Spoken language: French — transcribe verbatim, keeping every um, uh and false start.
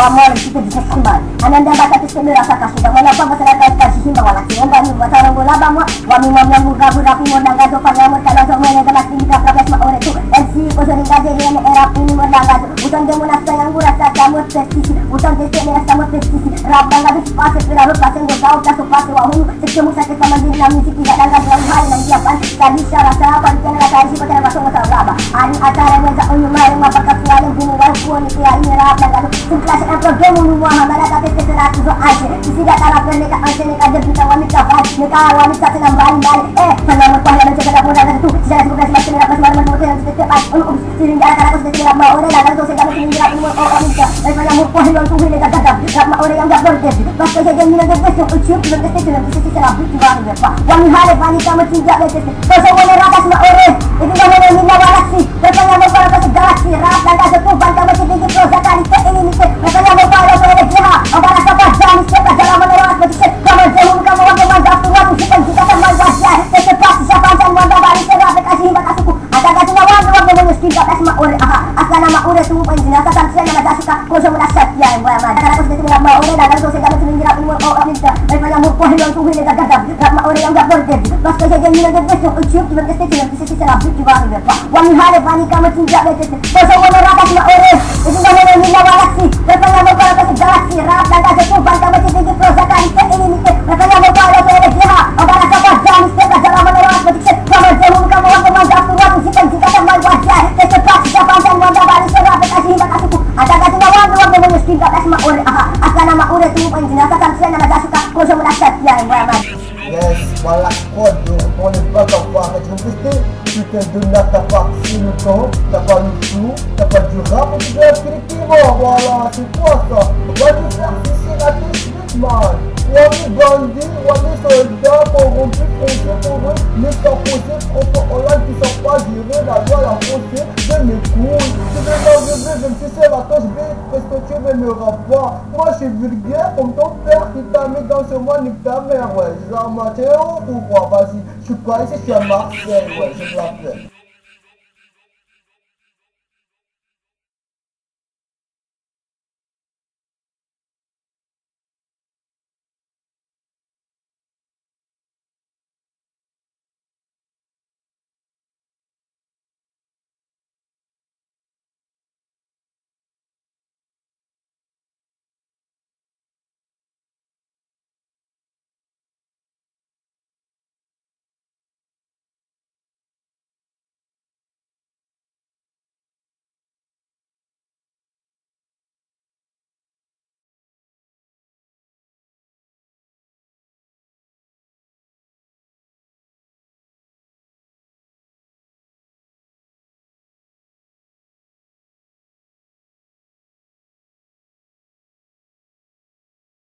Wamor kita bisa sembah. Ananda bata tu semua rasa kasih. Dan mana apa masyarakat kasih sembah wala. Siapa ni buat orang bola bamu. Wami mamlang muka burapi modang gajo panjang modal gajo mana kelas tinggi kapras mak orang tu. M C kosorin gaje ni era ini modang gajo. Bukan demo nasta yang gurasa kamu presisi. Bukan desa ni nasta kamu presisi. Rap dan gajo pas segera rap pas engkau tahu tak pas wahulu. Setiap sakit sama diri kami sih tidak dan gajo hal yang siapan. Tadi cara saya panjang rasa isi pada masuk masuk raba. Ani acara masa unyumai mapakat suara bumu walaupun itu ya ini rap dan gajo. Kelas yang program umum mana tapi sesuatu tu aja. Isi dah taraf mereka aja mereka ada kita wanita baik. Mereka wanita senang balik-balik. Eh, senang berkuah dan cakap mudah dan tu. Sejarah sebuah semasa mereka semua orang berkuah yang setiap hari. Um, sehingga akan aku setiap mak orang dan tu segala sehingga aku mau orang itu. Mereka yang berkuah yang tu mereka gagal. Mak mak orang yang tak berdeh. Maka saja ni nak besok uciap dan besok dan besok secara bukti baru berapa. Wanita hari wanita mencinta besok. Kau semua mereka semua orang. Itu dah mana minta galaksi. Mereka yang berkuah ke galaksi. Rap dan dah tu bangsa macam tinggi proses kali ke ini ni. Mereka yang berkuah ke oleh dia. Orang rasa pada ni siapa jalan menerus betul. Kamu jauh kamu waktu manja tua tu siapa kita kan wajah. Secepat siapa yang wanda balik serap kasih hingga kasihku. Ada kasih lawan lawan dengan mesti tak semua orang. Aha, asal nama orang tu pun jelas asal saya nama jasuka. Kau semua setia yang buat mana. Kalau aku sudah nama orang dan kalau segala macam jelas semua orang minta. Mereka yang berkuah yang tu ini dah gagal. Nama orang yang tak berdeh. Maka saja ni nak besok uciap dan besok dan besok secara bukti baru berapa. Wanita hari wanita mencinta besok. Kau semua merata semua orang. Itu dah mana minta galaksi. Mereka yang berkuah ke galaksi. Rap dan dah tu bangsa macam tinggi proses kali ke ini ni. Mereka yang berkuah ke oleh dia. Orang rasa pada ni siapa jalan menerus betul. Kamu jauh kamu waktu manja tua tu siapa kita kan wajah. Secepat siapa yang wanda balik serap kasih hingga kasihku. Ada kasih lawan lawan dengan mesti tak semua orang. Aha, asal nama orang tu pun jelas asal saya nama jasuka. Kau semua setia yang buat mana. Yes, voilà, quoi, pour ne pas avoir être testé, tu te donnes ta partie le temps, t'as pas le flou, t'as pas du rap, et tu dois effectivement, voilà, c'est quoi ça? Va nous faire ici la technique, man. On est bandits, on est soldats, corrompus, français, pour eux, mais sans poser, trop en live, qui sont pas gérer la loi, la faussée de mes couilles. Tu veux m'enlever, je me suis fait la touche B, parce que tu veux me rapporter. Moi, je suis vulgaire, comme ton père qui t'a mis dans ce monde, nique ta mère, ouais. Genre, t'es où ou quoi? Vas-y, je suis pas ici, je suis à Marseille, ouais, je te l'appelle.